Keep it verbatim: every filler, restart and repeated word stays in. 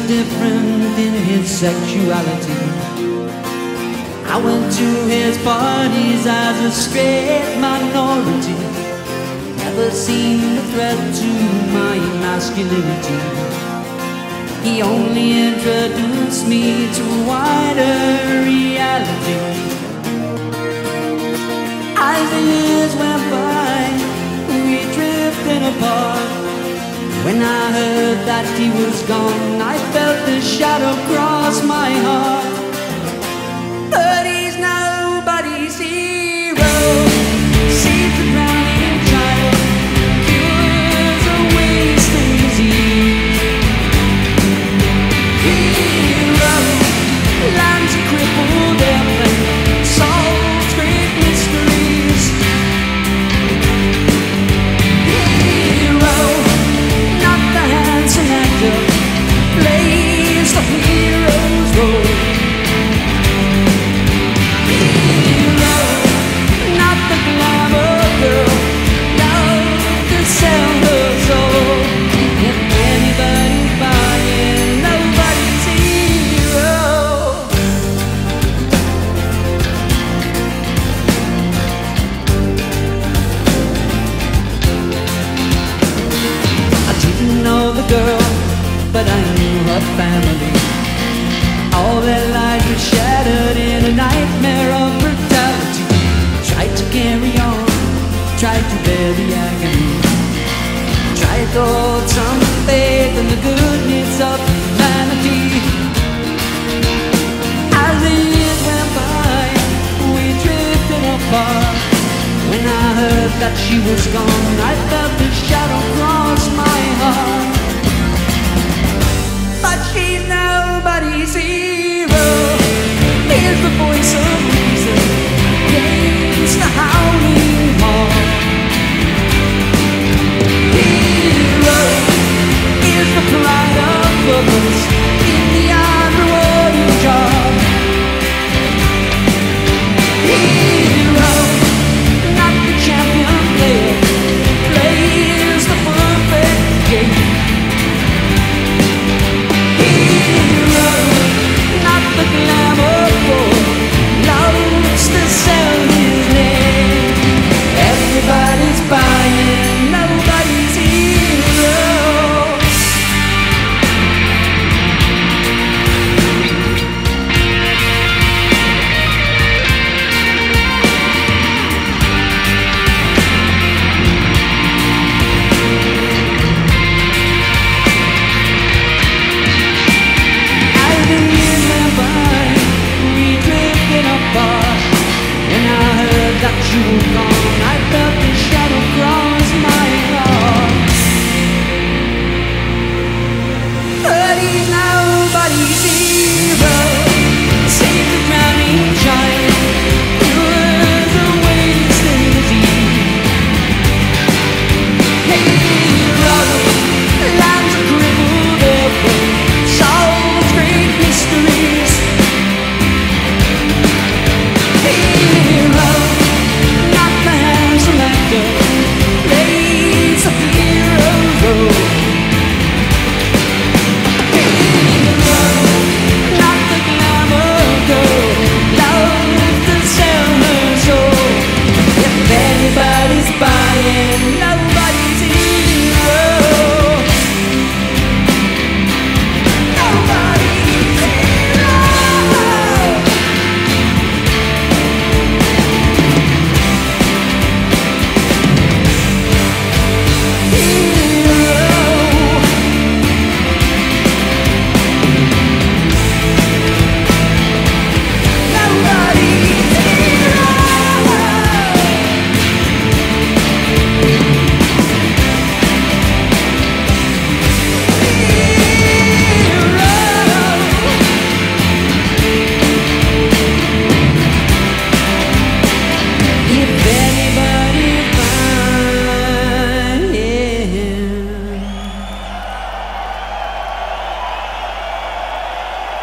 different in his sexuality. I went to his parties as a straight minority, never seemed a threat to my masculinity. He only introduced me to a wider reality. As the years went by, we drifted apart. When I heard that he was gone, I felt the shadow cross my heart. But he's nobody's hero. Saves the drowning child, cures a wasting disease. Hero, lands a crippled airplane, solves great mysteries. Hero, not the handsome actor, plays the hero's role. Hero, not the glamour girl, love to sell her soul. If anybody's buying, nobody's hero. I didn't know the girl, but I knew her family. All their lives were shattered in a nightmare of brutality. Tried to carry on, tried to bear the agony, tried to hold some faith in the goodness of humanity. As the years went by, we drifted apart. When I heard that she was gone, I felt the shadow cross my heart. But she's nobody's hero.